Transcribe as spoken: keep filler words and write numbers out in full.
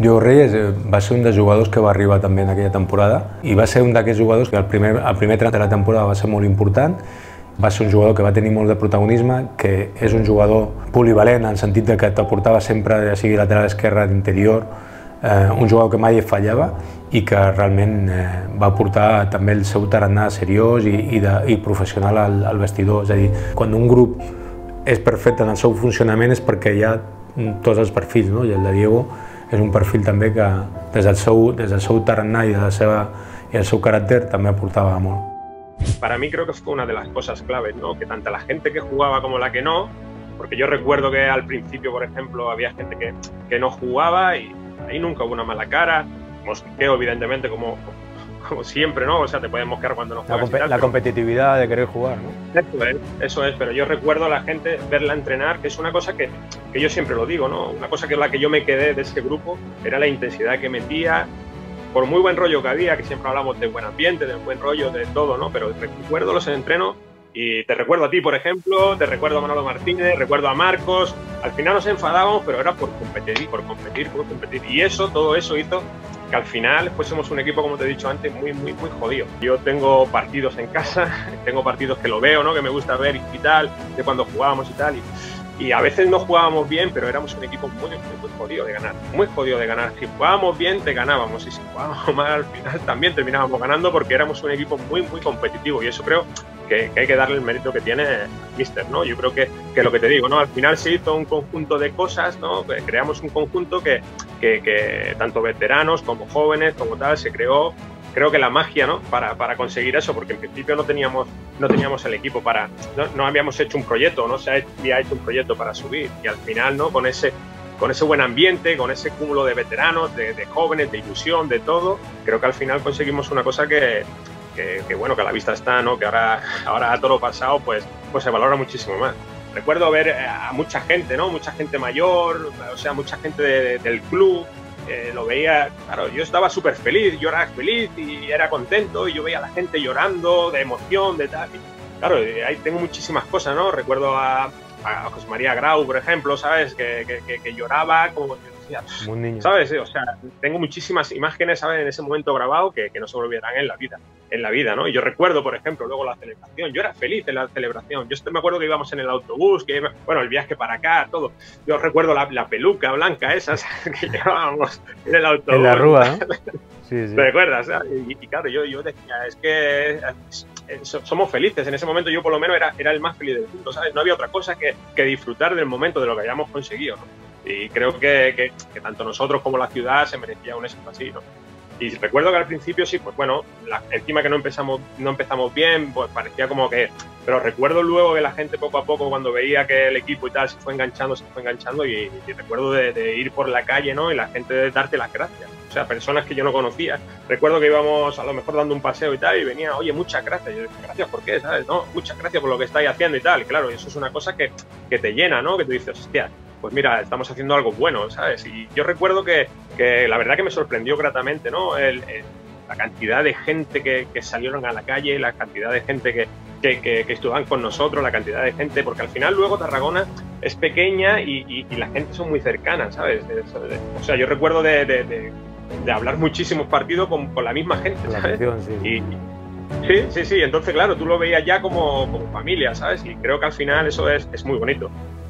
Diego Reyes va ser un dels jugadors que va arribar també en aquella temporada i va ser un d'aquests jugadors que el primer, el primer tram de la temporada va ser molt important. Va ser un jugador que va tenir molt de protagonisme, que és un jugador polivalent en el sentit de que t'aportava sempre, ja sigui lateral esquerra, d'interior, eh, un jugador que mai fallava i que realment eh, va portar també el seu tarannà seriós i, i, de, i professional al, al vestidor. És a dir, quan un grup és perfecte en el seu funcionament és perquè hi ha tots els perfils, no? I el de Diego és un perfil també que des del seu, des del seu tarannà i, de la seva, i el seu caràcter també aportava molt. Para mí creo que fue una de las cosas claves, ¿no? Que tanto la gente que jugaba como la que no, porque yo recuerdo que al principio, por ejemplo, había gente que, que no jugaba y ahí nunca hubo una mala cara, mosqueo evidentemente como, como siempre, ¿no? O sea, te puedes mosquear cuando no juegas. La, y tal, la pero... competitividad de querer jugar, ¿no? Eso es, eso es, pero yo recuerdo a la gente verla entrenar, que es una cosa que, que yo siempre lo digo, ¿no? Una cosa que es la que yo me quedé de ese grupo, era la intensidad que metía, por muy buen rollo que había, que siempre hablamos de buen ambiente, del buen rollo, de todo, ¿no? Pero recuerdo los entrenos y te recuerdo a ti, por ejemplo, te recuerdo a Manolo Martínez, recuerdo a Marcos. Al final nos enfadábamos, pero era por competir, por competir, por competir. Y eso, todo eso hizo que al final fuésemos un equipo, como te he dicho antes, muy, muy, muy jodido. Yo tengo partidos en casa, tengo partidos que lo veo, ¿no? Que me gusta ver y tal, de cuando jugábamos y tal. Y, y a veces no jugábamos bien, pero éramos un equipo muy, muy, muy jodido de ganar. Muy jodido de ganar. Si jugábamos bien, te ganábamos. Y si jugábamos mal, al final también terminábamos ganando porque éramos un equipo muy, muy competitivo. Y eso creo que, que hay que darle el mérito que tiene Mister, ¿no? Yo creo que, que lo que te digo, ¿no? Al final se hizo un conjunto de cosas, ¿no? Creamos un conjunto que, que, que tanto veteranos como jóvenes, como tal, se creó, creo que la magia, ¿no? Para, para conseguir eso, porque en principio no teníamos, no teníamos el equipo para, no, no habíamos hecho un proyecto, no se había hecho un proyecto para subir, y al final, ¿no? Con ese, con ese buen ambiente, con ese cúmulo de veteranos, de, de jóvenes, de ilusión, de todo, creo que al final conseguimos una cosa que, que, que bueno, que a la vista está, ¿no? Que ahora, ahora todo lo pasado, pues, pues se valora muchísimo más. Recuerdo ver a mucha gente, ¿no? Mucha gente mayor, o sea, mucha gente de, de, del club. Eh, lo veía, claro, yo estaba súper feliz, yo era feliz y era contento y yo veía a la gente llorando de emoción, de tal. Y, claro, ahí tengo muchísimas cosas, ¿no? Recuerdo a, a José María Grau, por ejemplo, ¿sabes? Que, que, que, que lloraba como que decía, un niño, ¿sabes? O sea, tengo muchísimas imágenes, ¿sabes? En ese momento grabado que, que no se me olvidarán en la vida, en la vida, ¿no? Y yo recuerdo, por ejemplo, luego la celebración, yo era feliz en la celebración, yo me acuerdo que íbamos en el autobús, que bueno, el viaje para acá, todo. Yo recuerdo la, la peluca blanca esa que llevábamos en el autobús. En la rúa, ¿no? Sí, sí. ¿Te recuerdas? Y, y claro, yo, yo decía, es que es, es, somos felices. En ese momento yo por lo menos era, era el más feliz del mundo, ¿sabes? No había otra cosa que, que disfrutar del momento, de lo que habíamos conseguido, ¿no? Y creo que, que, que tanto nosotros como la ciudad se merecía un éxito así, ¿no? Y recuerdo que al principio sí, pues bueno, la, encima que no empezamos, no empezamos bien, pues parecía como que... Pero recuerdo luego que la gente poco a poco, cuando veía que el equipo y tal se fue enganchando, se fue enganchando y, y recuerdo de, de ir por la calle, ¿no? Y la gente de darte las gracias. O sea, personas que yo no conocía. Recuerdo que íbamos a lo mejor dando un paseo y tal y venía, oye, muchas gracias. Y yo decía, gracias, ¿por qué? ¿Sabes? No, muchas gracias por lo que estáis haciendo y tal. Y claro, eso es una cosa que, que te llena, ¿no? Que tú dices, hostia, pues mira, estamos haciendo algo bueno, ¿sabes? Y yo recuerdo que, que la verdad que me sorprendió gratamente, ¿no? El, el, la cantidad de gente que, que salieron a la calle, la cantidad de gente que, que, que, que estuvieron con nosotros, la cantidad de gente, porque al final luego Tarragona es pequeña y, y, y la gente son muy cercanas, ¿sabes? O sea, yo recuerdo de, de, de, de hablar muchísimos partidos con, con la misma gente, ¿sabes? La afición, sí. Y, Sí, sí, sí. Entonces, claro, tú lo veías ya como, como familia, ¿sabes? Y creo que al final eso es, es muy bonito.